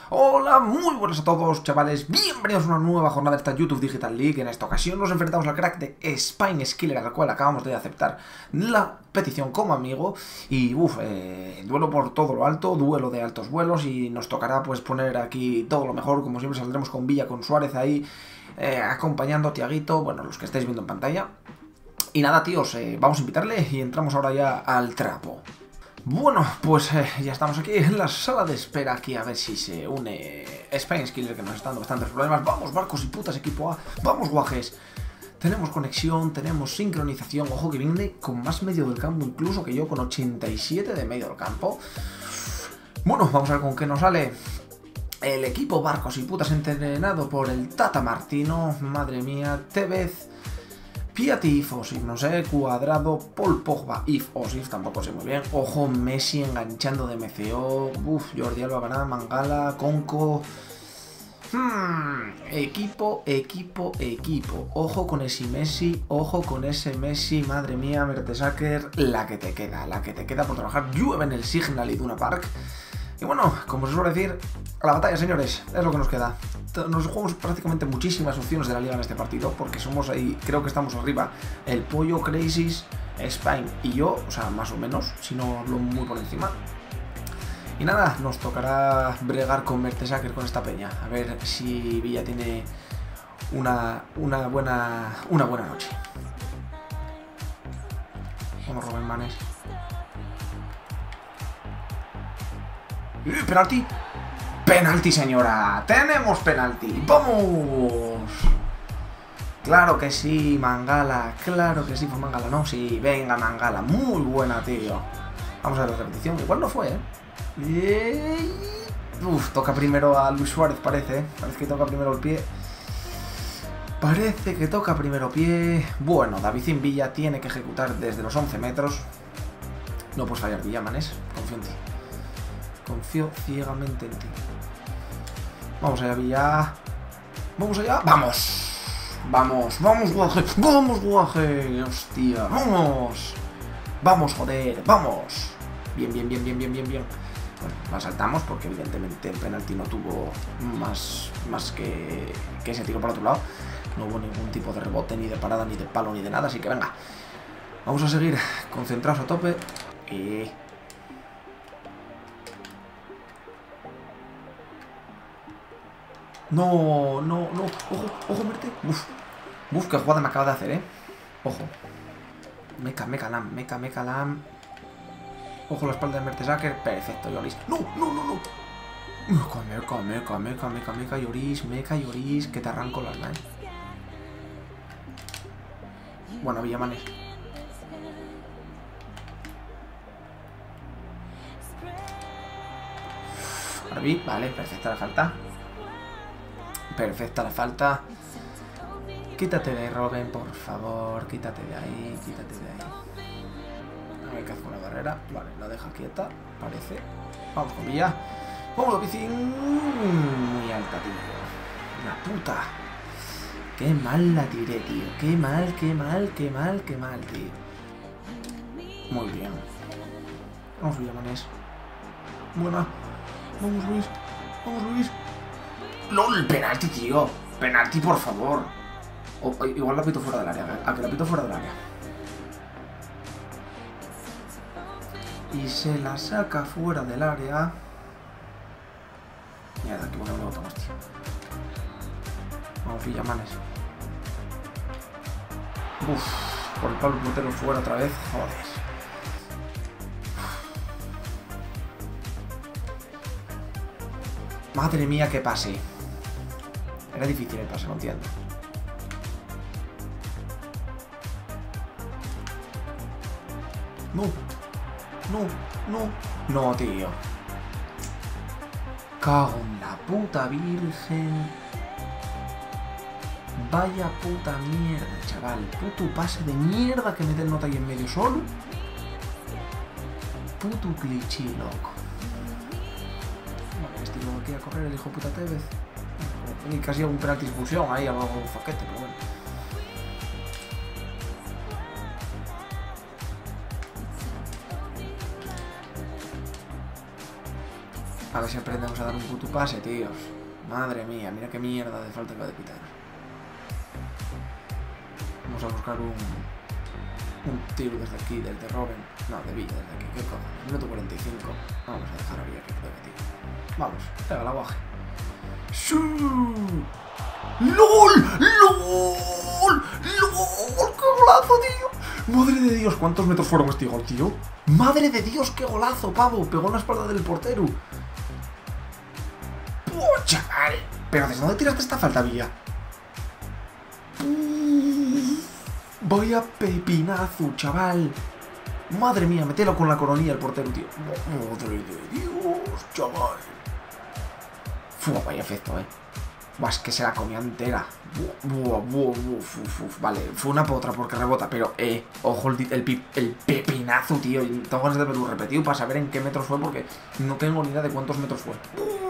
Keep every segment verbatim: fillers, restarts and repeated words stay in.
Hola, muy buenas a todos, chavales. Bienvenidos a una nueva jornada de esta YouTube Digital League. En esta ocasión nos enfrentamos al crack de Spineskiller, al cual acabamos de aceptar la petición como amigo. Y uff, eh, duelo por todo lo alto, duelo de altos vuelos. Y nos tocará pues poner aquí todo lo mejor. Como siempre saldremos con Villa, con Suárez ahí, eh, acompañando a Tiaguito. Bueno, los que estáis viendo en pantalla. Y nada, tíos, eh, vamos a invitarle y entramos ahora ya al trapo. Bueno, pues eh, ya estamos aquí en la sala de espera, aquí a ver si se une Spineskiller, que nos está dando bastantes problemas. Vamos, barcos y putas, equipo A, vamos, guajes. Tenemos conexión, tenemos sincronización. Ojo que viene con más medio del campo incluso que yo, con ochenta y siete de medio del campo. Bueno, vamos a ver con qué nos sale. El equipo barcos y putas entrenado por el Tata Martino. Madre mía, Tevez, Piatti, if, Osif, no sé, Cuadrado, Paul Pogba, if, Osif, tampoco sé muy bien. Ojo, Messi enganchando de M C O, uff, Jordi Alba, Banana, Mangala, Conco. Hmm, equipo, equipo, equipo. Ojo con ese Messi, ojo con ese Messi, madre mía, Mertesacker, la que te queda, la que te queda por trabajar. Llueve en el Signal Iduna Park. Y bueno, como se suele decir, a la batalla, señores, es lo que nos queda. Nos jugamos prácticamente muchísimas opciones de la liga en este partido, porque somos ahí, creo que estamos arriba, el Pollo, Crazies, Spine y yo, o sea, más o menos, si no hablo muy por encima. Y nada, nos tocará bregar con Mertesacker, con esta peña, a ver si Villa tiene una, una, buena, una buena noche. Vamos, Rubén Manes. ¡Eh, penalti! ¡Penalti, señora! ¡Tenemos penalti! ¡Vamos! Claro que sí, Mangala. Claro que sí, fue Mangala. No, sí, venga, Mangala. Muy buena, tío. Vamos a ver la repetición. Igual no fue, ¿eh? Uf, toca primero a Luis Suárez, parece, ¿eh? Parece que toca primero el pie. Parece que toca primero pie. Bueno, David Villa tiene que ejecutar desde los once metros. No puedes fallar, Villamanes. Confío en ti. Confío ciegamente en ti. Vamos allá, Villa. Vamos allá. ¡Vamos! ¡Vamos! ¡Vamos, guaje! ¡Vamos, guaje! ¡Hostia! ¡Vamos! ¡Vamos, joder! ¡Vamos! Bien, bien, bien, bien, bien, bien, bien. Bueno, la saltamos porque evidentemente el penalti no tuvo más, más que, que ese tiro por otro lado. No hubo ningún tipo de rebote, ni de parada, ni de palo, ni de nada. Así que venga. Vamos a seguir concentrados a tope. Y... No, no, no. Ojo, ojo, Merte. Uf, uf, qué jugada me acaba de hacer, eh. Ojo. Meca, meca, lam, meca, meca, lam. Ojo la espalda de Mertesacker. Perfecto, Lloris. No, no, no, no. Meca, meca, meca, meca, meca, meca, Lloris, meca, Lloris. Que te arranco las manos. Bueno, Villamanes. Arbi, vale, perfecta la falta. Perfecta la falta. Quítate de ahí, Robin, por favor. Quítate de ahí, quítate de ahí. A ver qué hace con la barrera. Vale, la deja quieta, parece. Vamos con Villa. Vamos a bici. Muy alta, tío. La puta. Qué mal la tiré, tío. Qué mal, qué mal, qué mal, qué mal, tío. Muy bien. Vamos, Villamanes. Buena. Vamos, Luis. Vamos, Luis. ¡Lol! ¡Penalti, tío! ¡Penalti, por favor! O, o, igual la pito fuera del área. A que la pito fuera del área. Y se la saca fuera del área. Mierda, aquí bueno, me botón, hostia. Vamos, Villamanes. Uff, por el Pablo Portero fuera otra vez. Joder. Madre mía, qué pase. Era difícil el pase, no entiendo. No, no, no, no, tío. Cago en la puta virgen. Vaya puta mierda, chaval. Puto pase de mierda que mete el nota ahí en medio solo. Puto cliché, loco. Vale, este luego quiere correr el hijo puta Tevez. Y casi algún penalti expulsión ahí, algo un foquete, pero bueno. A ver si aprendemos a dar un puto pase, tíos. Madre mía, mira qué mierda de falta que va de pitar. Vamos a buscar un... un tiro desde aquí, desde Robben. No, de Villa, desde aquí. ¿Qué cojones? Minuto cuarenta y cinco. Vamos a dejar a Villa que pegue, tío. Vamos, pega el aguaje. ¡Sí! ¡Lol! ¡Lol! ¡Lol! ¡Qué golazo, tío! Madre de Dios, ¿cuántos metros fueron este gol, tío? Madre de Dios, qué golazo, pavo. Pegó en la espalda del portero. ¡Oh, chaval! ¿Pero desde dónde tiraste esta falta, Villa? Vaya pepinazo, chaval. Madre mía, metelo con la coronilla el portero, tío. Madre de Dios, chaval. Fua, vaya efecto, eh. Buah, es que se la comía entera. Buah, buah, buah, buah, uf, uf. Vale, fue una potra porque rebota, pero, eh, ojo el, el, pip, el pepinazo, tío. Tengo ganas de verlo repetido para saber en qué metros fue porque no tengo ni idea de cuántos metros fue.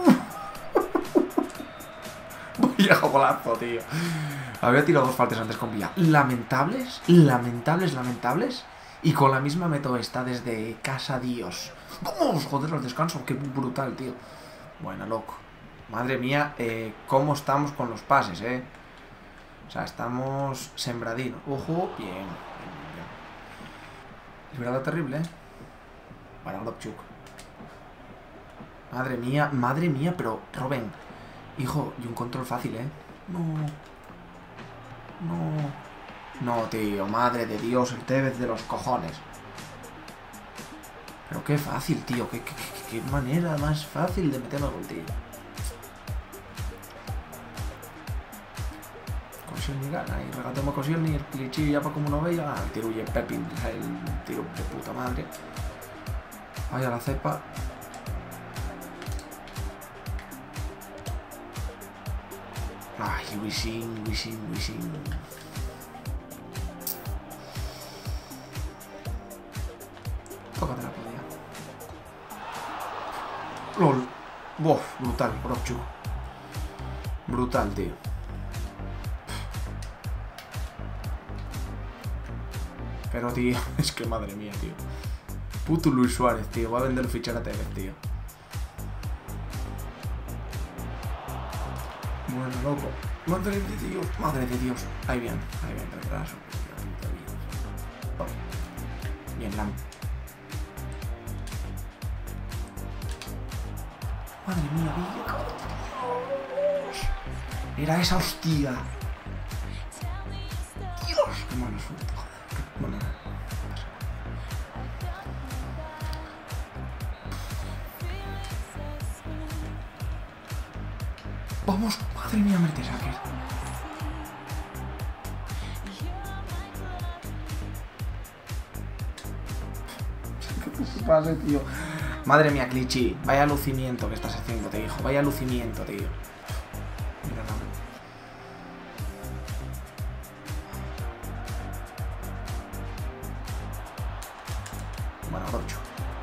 Vaya golazo, tío. Había tirado dos faltas antes con Villa. Lamentables, lamentables, lamentables. Y con la misma meto esta desde casa Dios. Vamos, joder, los descansos. Qué brutal, tío. Buena, loco. Madre mía, eh, cómo estamos con los pases, eh. O sea, estamos sembradinos. Ojo, bien. bien, bien. Liberada terrible, eh. Para Grobchuk. Madre mía, madre mía, pero Robben. Hijo, y un control fácil, eh. No. No. No, tío, madre de Dios, el Tevez de los cojones. Pero qué fácil, tío. Qué, qué, qué, qué manera más fácil de meterme gol, tío. Koscielny gana y regatemos a Koscielny, el Clichy ya para como no veía. Ah, el tiro y el Pepin, el tiro de puta madre. Vaya la cepa. Ay, Wisin, Wisin, Wisin. Tócate la podía. LOL. Bof, brutal, Grobchuk. Brutal, tío. Pero, tío, es que madre mía, tío. Puto Luis Suárez, tío. Va a vender el fichar a Tevez, tío. Bueno, loco. Madre de Dios, madre de Dios. Ahí bien, ahí bien, retraso. Bien, Lam. Madre mía, Villa. Dios. Era esa hostia. Dios, qué mala suerte, joder. Bueno, nada. Vamos, madre mía, Mertesacker. ¿Qué pasa, tío? Madre mía, Clichy, vaya lucimiento que estás haciendo, te hijo. Vaya lucimiento, tío. Mira, no. Bueno, Rocho.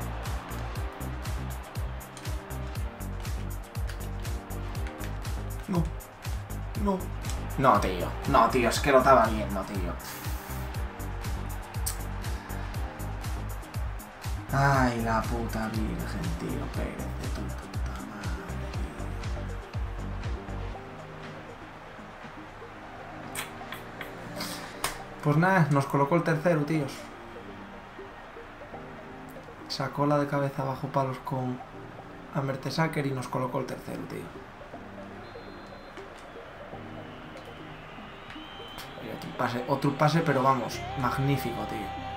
No. No. No, tío. No, tío, es que lo estaba viendo, tío. Ay, la puta virgen, tío. Pérez de tu puta madre, tío. Pues nada, nos colocó el tercero, tíos. Sacó la de cabeza bajo palos con a Mertesacker y nos colocó el tercero, tío. Otro pase, otro pase, pero vamos, magnífico, tío.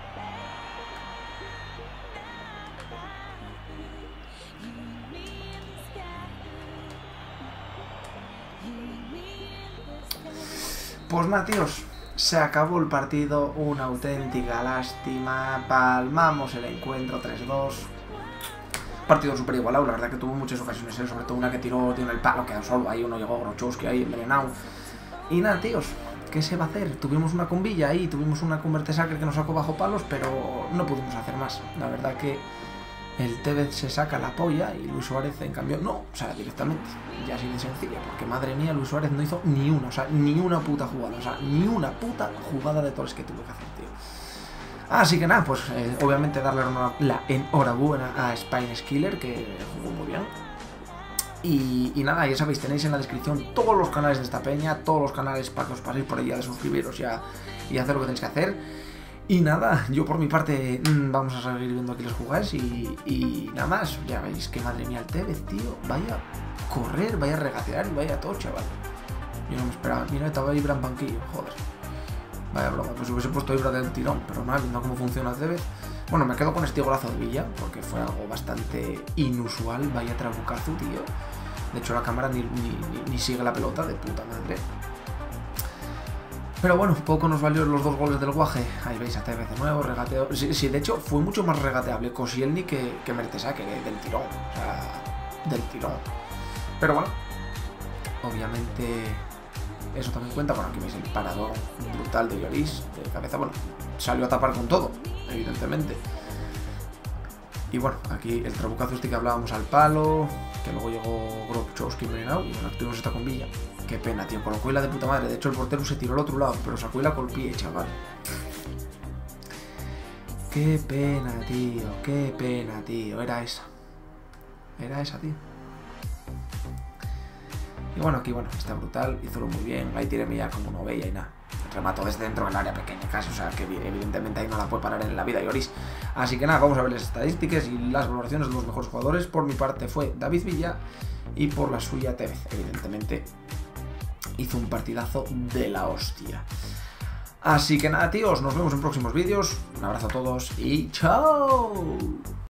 Pues nada, tíos, se acabó el partido, una auténtica lástima, palmamos el encuentro tres dos. Partido súper igualado, la verdad que tuvo muchas ocasiones, ¿eh? Sobre todo una que tiró, tiró el palo, quedó solo, ahí uno llegó Grochowski ahí envenenado. Y nada, tíos, ¿qué se va a hacer? Tuvimos una con Villa ahí, tuvimos una con Mertesacker que nos sacó bajo palos, pero no pudimos hacer más. La verdad que el Tevez se saca la polla y Luis Suárez, en cambio, no, o sea, directamente, ya así de sencilla, porque madre mía, Luis Suárez no hizo ni una, o sea, ni una puta jugada, o sea, ni una puta jugada de todas que tuvo que hacer, tío. Así que nada, pues eh, obviamente darle la enhorabuena a Spineskiller, que jugó muy bien. Y, y nada, ya sabéis, tenéis en la descripción todos los canales de esta peña, todos los canales para que os paséis por ella de suscribiros y, a, y hacer lo que tenéis que hacer. Y nada, yo por mi parte mmm, vamos a seguir viendo aquí los jugáis y, y nada más. Ya veis que madre mía el Tevez, tío, vaya a correr, vaya a regatear y vaya a todo, chaval. Yo no me esperaba, mira, estaba Ibra en banquillo, joder. Vaya broma, pues hubiese puesto Ibra del tirón, pero nada, viendo cómo funciona Tevez. Bueno, me quedo con este golazo de Villa, porque fue algo bastante inusual, vaya trabucazo, tío. De hecho la cámara ni, ni, ni sigue la pelota, de puta madre. Pero bueno, poco nos valió los dos goles del Guaje. Ahí veis a Tevez de nuevo, regateo. Sí, sí, de hecho fue mucho más regateable Koscielny que, que Mertesacker, que del tirón. O sea, del tirón. Pero bueno, obviamente eso también cuenta. Bueno, aquí veis el parador brutal de Lloris de cabeza. Bueno, salió a tapar con todo, evidentemente. Y bueno, aquí el trabucazo este que hablábamos al palo, que luego llegó Grobchowski Brenau y bueno, tuvimos esta con Villa. Qué pena, tío, colocó la de puta madre. De hecho el portero se tiró al otro lado, pero sacó la con el pie, chaval. Qué pena, tío, qué pena, tío. Era esa. Era esa, tío. Y bueno, aquí, bueno, está brutal, hizo muy bien. Ahí tiré ya como no veía y nada. Remató desde dentro del área pequeña casi, o sea que evidentemente ahí no la puede parar en la vida Lloris. Así que nada, vamos a ver las estadísticas y las valoraciones de los mejores jugadores. Por mi parte fue David Villa y por la suya Tevez. Evidentemente hizo un partidazo de la hostia. Así que nada, tíos, nos vemos en próximos vídeos. Un abrazo a todos y ¡chao!